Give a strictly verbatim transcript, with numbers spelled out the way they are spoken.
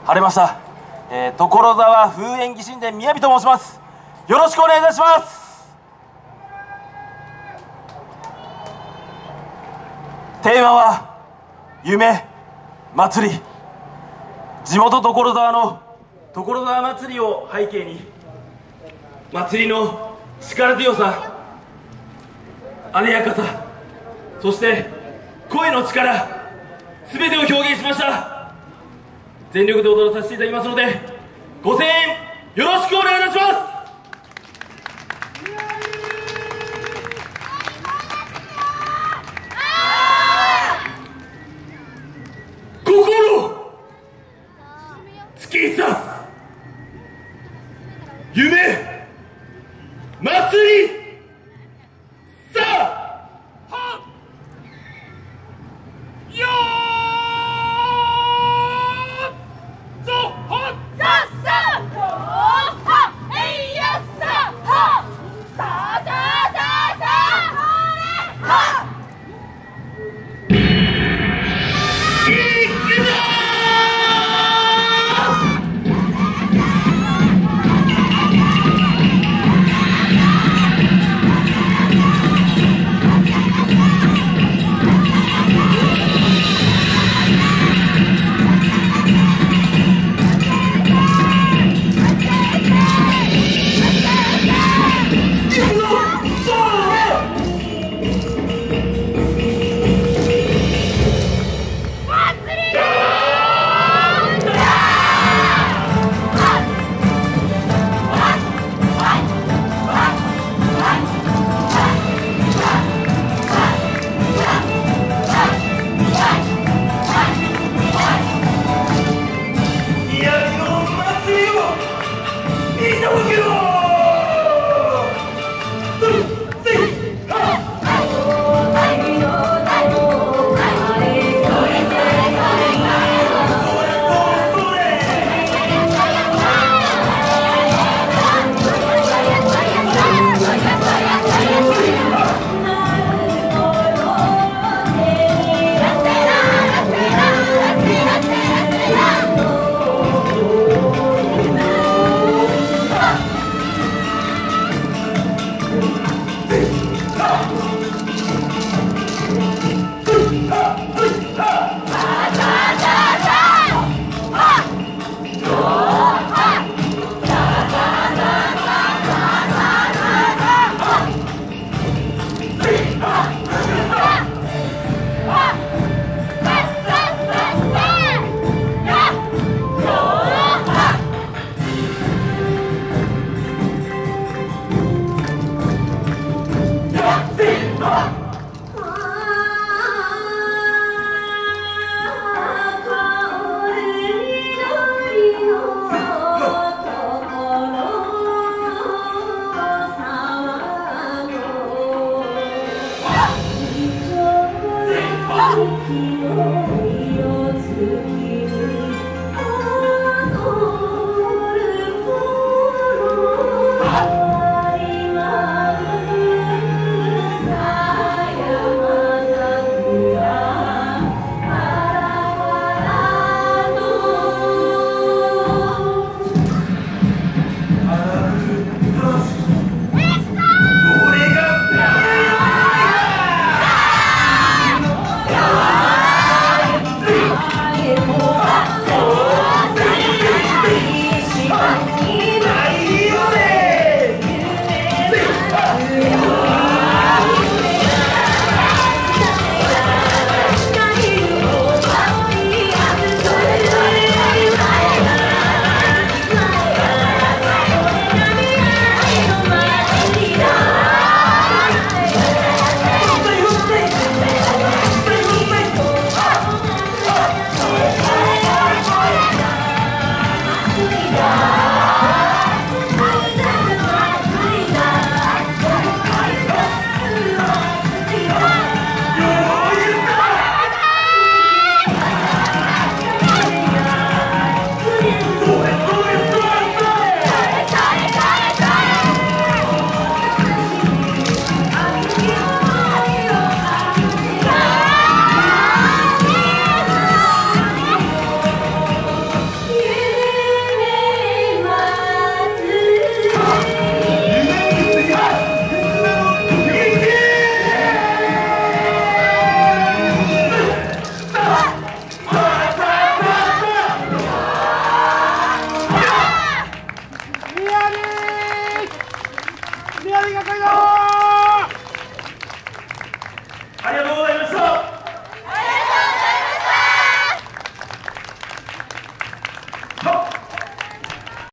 晴れました、えー、所沢風縁起神殿宮城と申します。よろしくお願いいたします。テーマは夢祭り。地元所沢の所沢祭りを背景に、祭りの力強さ、あでやかさ、そして声の力、全てを表現しました。全力で踊らさせていただきますので、ご声援よろしくお願いいたします。心突き刺す夢